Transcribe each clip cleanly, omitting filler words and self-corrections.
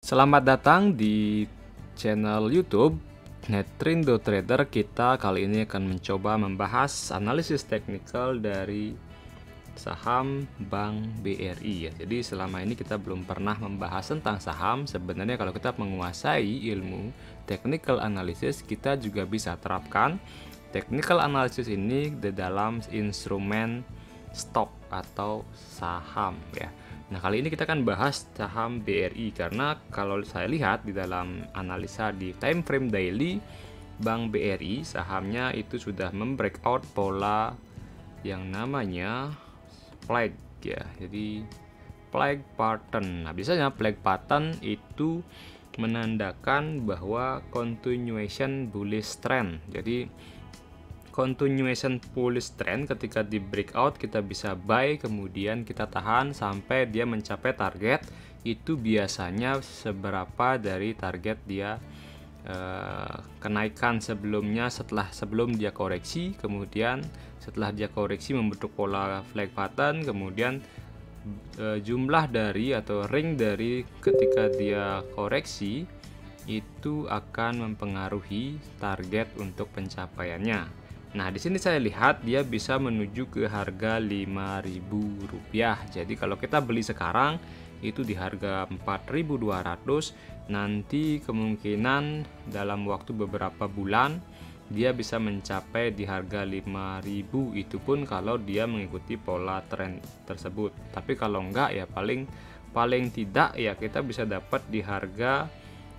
Selamat datang di channel YouTube Netrindo Trader. Kita kali ini akan mencoba membahas analisis teknikal dari saham Bank BRI ya. Jadi selama ini kita belum pernah membahas tentang saham. Sebenarnya kalau kita menguasai ilmu technical analysis, kita juga bisa terapkan technical analysis ini di dalam instrumen stock atau saham ya. Nah, kali ini kita akan bahas saham BRI karena kalau saya lihat di dalam analisa di time frame daily Bank BRI sahamnya itu sudah membreakout pola yang namanya flag ya. Jadi flag pattern. Nah, biasanya flag pattern itu menandakan bahwa continuation bullish trend. Jadi continuation bullish trend ketika di breakout kita bisa buy, kemudian kita tahan sampai dia mencapai target. Itu biasanya seberapa dari target dia kenaikan sebelumnya sebelum dia koreksi, kemudian setelah dia koreksi membentuk pola flag pattern, kemudian jumlah dari atau ring dari ketika dia koreksi itu akan mempengaruhi target untuk pencapaiannya. Nah, di sini saya lihat dia bisa menuju ke harga Rp5.000. Jadi kalau kita beli sekarang itu di harga 4.200, nanti kemungkinan dalam waktu beberapa bulan dia bisa mencapai di harga 5.000, itu pun kalau dia mengikuti pola tren tersebut. Tapi kalau enggak ya paling tidak ya kita bisa dapat di harga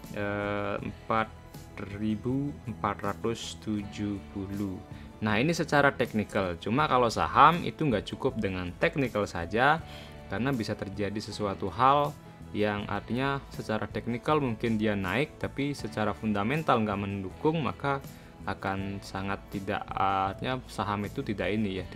4.470. Nah, ini secara teknikal. Cuma kalau saham itu nggak cukup dengan teknikal saja, karena bisa terjadi sesuatu hal yang artinya secara teknikal mungkin dia naik, tapi secara fundamental nggak mendukung, maka akan sangat tidak, artinya saham itu tidak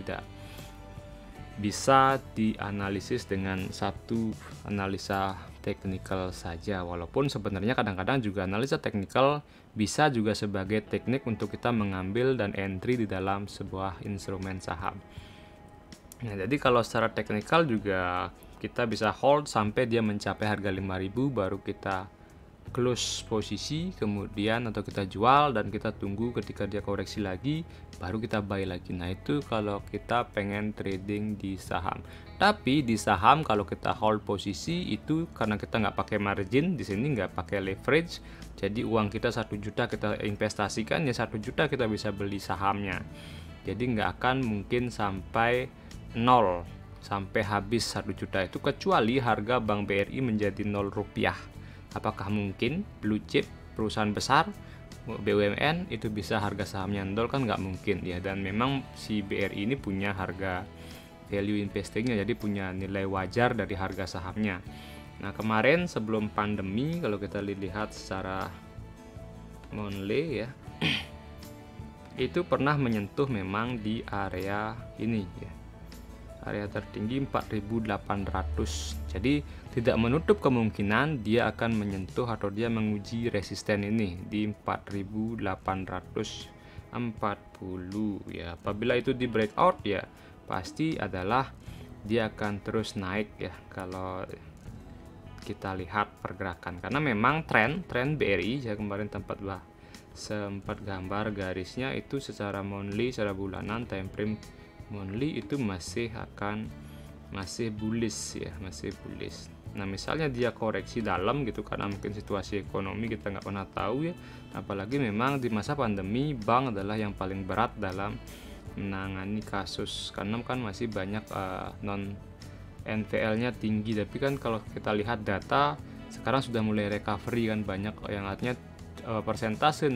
bisa dianalisis dengan satu analisa teknikal saja. Walaupun sebenarnya kadang-kadang juga analisa teknikal bisa juga sebagai teknik untuk kita mengambil dan entry di dalam sebuah instrumen saham. Nah, jadi kalau secara teknikal juga kita bisa hold sampai dia mencapai harga 5.000 baru kita close posisi, kemudian atau kita jual dan kita tunggu ketika dia koreksi lagi baru kita buy lagi. Nah, itu kalau kita pengen trading di saham. Tapi di saham kalau kita hold posisi itu karena kita nggak pakai margin, di sini nggak pakai leverage, jadi uang kita 1 juta kita investasikan, ya 1 juta kita bisa beli sahamnya. Jadi nggak akan mungkin sampai nol, sampai habis 1 juta itu, kecuali harga Bank BRI menjadi 0 rupiah. Apakah mungkin blue chip perusahaan besar BUMN itu bisa harga sahamnya nol? Kan nggak mungkin ya. Dan memang si BRI ini punya harga value investingnya, jadi punya nilai wajar dari harga sahamnya. Nah, kemarin sebelum pandemi kalau kita lihat secara monthly ya itu pernah menyentuh memang di area ini ya, area tertinggi 4.800. Jadi tidak menutup kemungkinan dia akan menyentuh atau dia menguji resisten ini di 4.840 ya. Apabila itu di breakout ya pasti adalah dia akan terus naik ya kalau kita lihat pergerakan, karena memang tren BRI saya kemarin sempat gambar garisnya itu secara monthly, secara bulanan, time frame monthly itu masih bullish ya, masih bullish. Nah, misalnya dia koreksi dalam gitu karena mungkin situasi ekonomi kita nggak pernah tahu ya, apalagi memang di masa pandemi bank adalah yang paling berat dalam menangani kasus karena kan masih banyak non NPL-nya tinggi. Tapi kan kalau kita lihat data sekarang sudah mulai recovery kan, banyak yang artinya persentase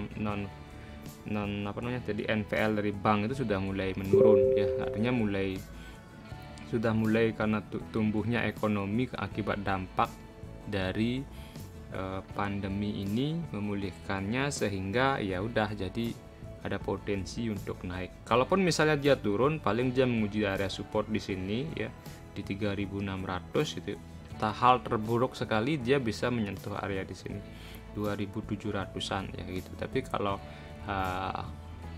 jadi NPL dari bank itu sudah mulai menurun ya, artinya sudah mulai karena tumbuhnya ekonomi akibat dampak dari pandemi ini memulihkannya, sehingga ya udah jadi ada potensi untuk naik. Kalaupun misalnya dia turun, paling dia menguji area support di sini ya di 3.600 itu. Hal terburuk sekali dia bisa menyentuh area di sini 2.700-an ya gitu. Tapi kalau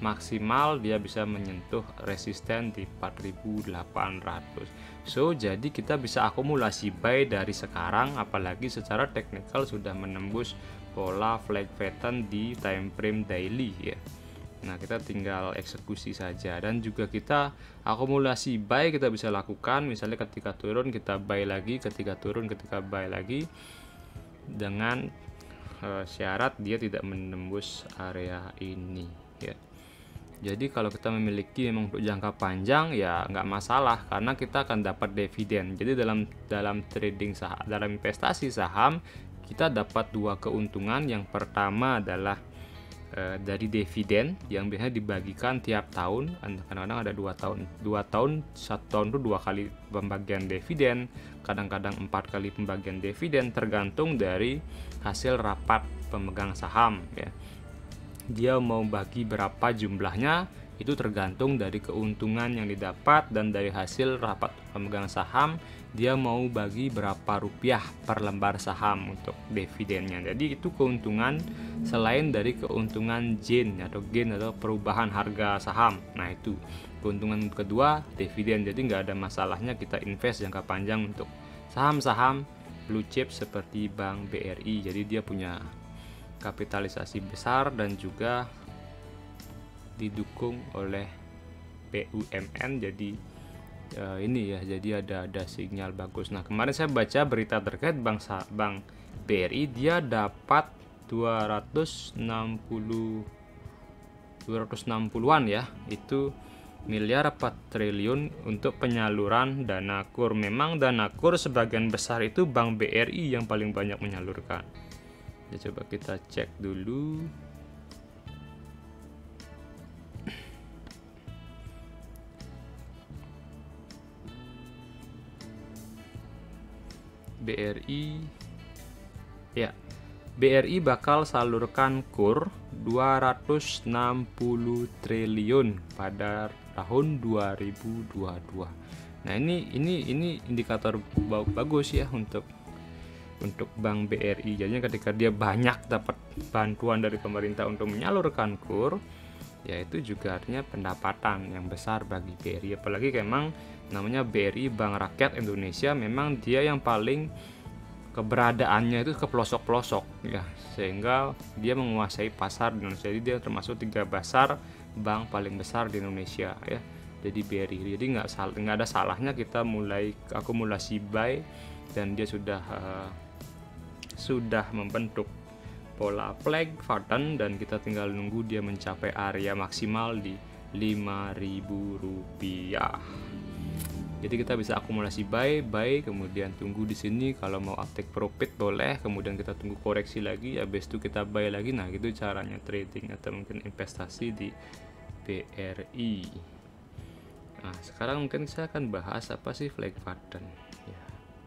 maksimal dia bisa menyentuh resisten di 4.800. So jadi kita bisa akumulasi buy dari sekarang, apalagi secara teknikal sudah menembus pola flag pattern di time frame daily ya. Nah, kita tinggal eksekusi saja, dan juga kita akumulasi buy kita bisa lakukan, misalnya ketika turun kita buy lagi, ketika turun ketika buy lagi, dengan syarat dia tidak menembus area ini ya. Jadi kalau kita memiliki memang untuk jangka panjang ya nggak masalah, karena kita akan dapat dividen. Jadi dalam trading saham, dalam investasi saham, kita dapat dua keuntungan. Yang pertama adalah dari dividen yang biasanya dibagikan tiap tahun. Kadang-kadang ada 2 tahun 1 tahun itu 2 kali pembagian dividen, kadang-kadang 4 kali pembagian dividen, tergantung dari hasil rapat pemegang saham ya. Dia mau bagi berapa jumlahnya itu tergantung dari keuntungan yang didapat, dan dari hasil rapat pemegang saham dia mau bagi berapa rupiah per lembar saham untuk dividennya. Jadi itu keuntungan selain dari keuntungan gain atau perubahan harga saham. Nah, itu keuntungan kedua, dividen. Jadi nggak ada masalahnya kita invest jangka panjang untuk saham-saham blue chip seperti Bank BRI. Jadi dia punya kapitalisasi besar dan juga didukung oleh BUMN. Jadi ini ya, jadi ada sinyal bagus. Nah, kemarin saya baca berita terkait Bank BRI, dia dapat 260-an ya, itu miliar apa triliun untuk penyaluran dana KUR. Memang dana KUR sebagian besar itu Bank BRI yang paling banyak menyalurkan. Ya, coba kita cek dulu. BRI ya, BRI bakal salurkan KUR 260 triliun pada tahun 2022. Nah, ini indikator bagus ya untuk Bank BRI. Jadinya ketika dia banyak dapat bantuan dari pemerintah untuk menyalurkan KUR, ya itu juga artinya pendapatan yang besar bagi BRI. Apalagi memang namanya BRI Bank Rakyat Indonesia, memang dia yang paling keberadaannya itu ke pelosok-pelosok ya, sehingga dia menguasai pasar di Indonesia. Jadi dia termasuk 3 besar bank paling besar di Indonesia ya. Jadi BRI, jadi nggak ada salahnya kita mulai akumulasi buy, dan dia sudah membentuk pola flag pattern, dan kita tinggal nunggu dia mencapai area maksimal di Rp5.000. Jadi kita bisa akumulasi buy, kemudian tunggu di sini. Kalau mau take profit boleh, kemudian kita tunggu koreksi lagi, habis itu kita buy lagi. Nah, gitu caranya trading atau mungkin investasi di BRI. Nah, sekarang mungkin saya akan bahas apa sih flag pattern ya.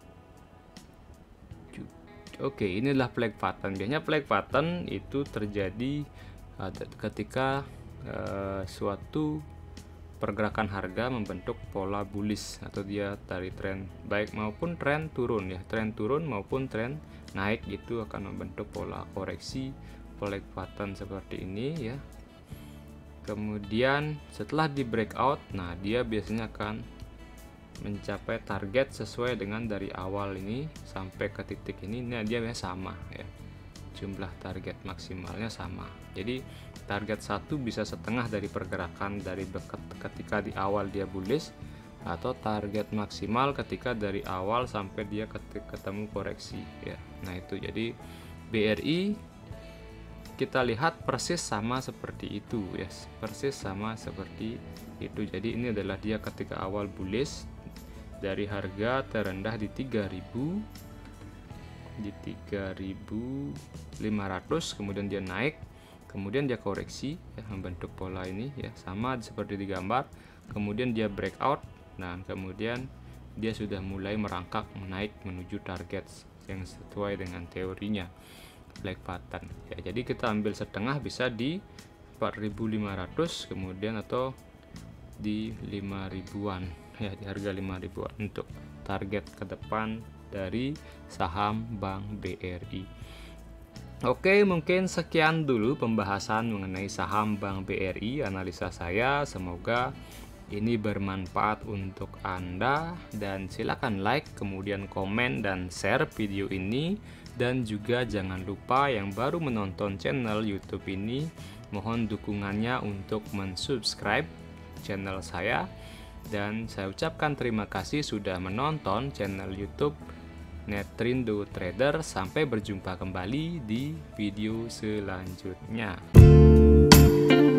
Oke, inilah flag pattern. Biasanya flag pattern itu terjadi ketika suatu pergerakan harga membentuk pola bullish, atau dia dari tren baik maupun tren turun ya, tren turun maupun tren naik itu akan membentuk pola koreksi flag pattern seperti ini ya. Kemudian setelah di breakout, nah dia biasanya akan mencapai target sesuai dengan dari awal ini sampai ke titik ini. Nah, dia biasanya sama ya, jumlah target maksimalnya sama. Jadi target 1 bisa setengah dari pergerakan dari ketika di awal dia bullish, atau target maksimal ketika dari awal sampai dia ketemu koreksi ya. Nah, itu jadi BRI kita lihat persis sama seperti itu ya, persis sama seperti itu. Jadi ini adalah dia ketika awal bullish dari harga terendah di 3.500, kemudian dia naik, kemudian dia koreksi ya, membentuk pola ini ya, sama seperti di gambar. Kemudian dia breakout, nah kemudian dia sudah mulai merangkak menaik menuju target yang sesuai dengan teorinya flag pattern ya. Jadi kita ambil setengah bisa di 4.500, kemudian atau di 5.000-an ya, di harga 5.000-an untuk target ke depan dari saham Bank BRI. Oke, mungkin sekian dulu pembahasan mengenai saham Bank BRI, analisa saya. Semoga ini bermanfaat untuk Anda, dan silakan like, kemudian komen dan share video ini. Dan juga jangan lupa yang baru menonton channel YouTube ini, mohon dukungannya untuk mensubscribe channel saya. Dan saya ucapkan terima kasih sudah menonton channel YouTube Netrindo Trader. Sampai berjumpa kembali di video selanjutnya.